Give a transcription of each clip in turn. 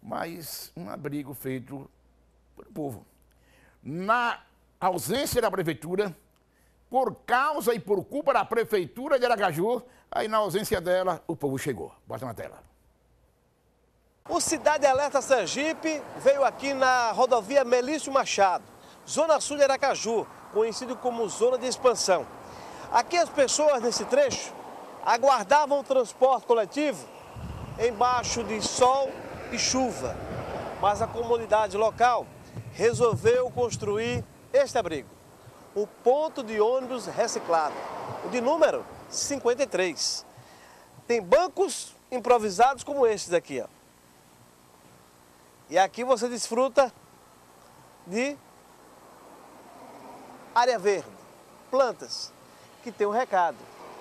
mas um abrigo feito pelo povo. Na ausência da prefeitura, por causa e por culpa da prefeitura de Aracaju, aí na ausência dela, o povo chegou. Bota na tela. O Cidade Alerta Sergipe veio aqui na rodovia Melício Machado, zona sul de Aracaju, conhecido como zona de expansão. Aqui as pessoas nesse trecho aguardavam o transporte coletivo embaixo de sol e chuva, mas a comunidade local resolveu construir este abrigo, o ponto de ônibus reciclado, o de número 53. Tem bancos improvisados como estes aqui, ó. E aqui você desfruta de área verde, plantas, que tem um recado.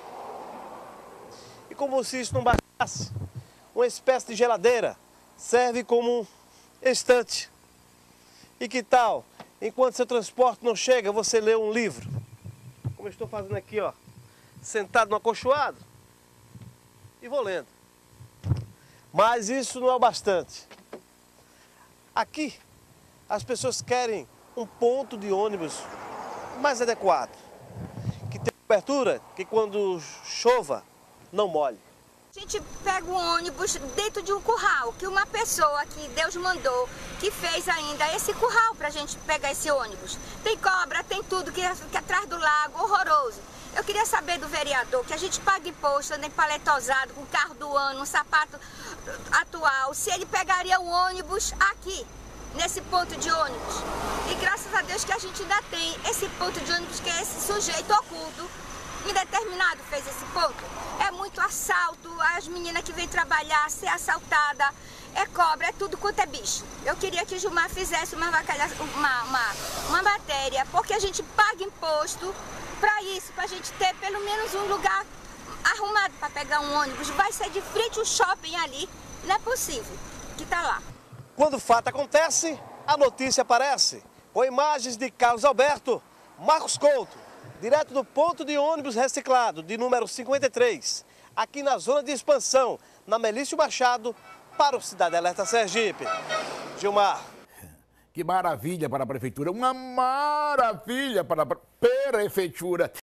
E como se isso não bastasse, uma espécie de geladeira serve como um estante. E que tal, enquanto seu transporte não chega, você lê um livro? Como eu estou fazendo aqui, ó, sentado no acolchoado, e vou lendo. Mas isso não é o bastante. Aqui, as pessoas querem um ponto de ônibus mais adequado, que tenha cobertura, que quando chova, não molhe. A gente pega o ônibus dentro de um curral, que uma pessoa que Deus mandou, que fez ainda esse curral para a gente pegar esse ônibus. Tem cobra, tem tudo que é atrás do lago, horroroso. Eu queria saber do vereador que a gente paga imposto, anda empaletosado, com carro do ano, um sapato atual, se ele pegaria o ônibus aqui, nesse ponto de ônibus. E graças a Deus que a gente ainda tem esse ponto de ônibus, que é esse sujeito oculto, indeterminado fez esse ponto. É muito assalto, as meninas que vêm trabalhar, ser assaltada, é cobra, é tudo quanto é bicho. Eu queria que Gilmar fizesse uma matéria, porque a gente paga imposto para isso, para a gente ter pelo menos um lugar arrumado para pegar um ônibus. Vai ser de frente ao shopping ali, não é possível, que tá lá. Quando o fato acontece, a notícia aparece. Com imagens de Carlos Alberto, Marcos Couto, direto do ponto de ônibus reciclado, de número 53, aqui na zona de expansão, na Melício Machado, para o Cidade Alerta Sergipe. Gilmar. Que maravilha para a prefeitura, uma maravilha para a prefeitura.